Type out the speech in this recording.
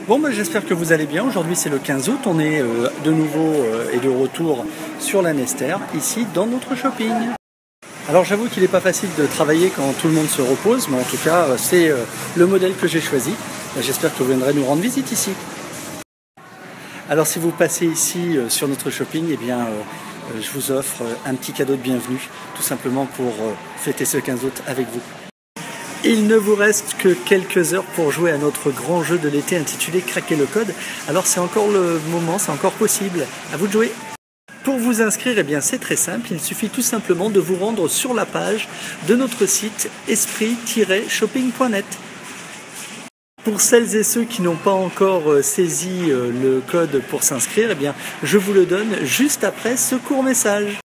Bon, bah, j'espère que vous allez bien. Aujourd'hui, c'est le 15 août. On est de nouveau et de retour sur la Nester, ici dans notre shopping. Alors, j'avoue qu'il n'est pas facile de travailler quand tout le monde se repose, mais en tout cas, c'est le modèle que j'ai choisi. J'espère que vous viendrez nous rendre visite ici. Alors, si vous passez ici sur notre shopping, eh bien, je vous offre un petit cadeau de bienvenue, tout simplement pour fêter ce 15 août avec vous. Il ne vous reste que quelques heures pour jouer à notre grand jeu de l'été intitulé Craquer le code. Alors c'est encore le moment, c'est encore possible. À vous de jouer. Pour vous inscrire, eh bien c'est très simple. Il suffit tout simplement de vous rendre sur la page de notre site esprit-shopping.net. Pour celles et ceux qui n'ont pas encore saisi le code pour s'inscrire, eh bien je vous le donne juste après ce court message.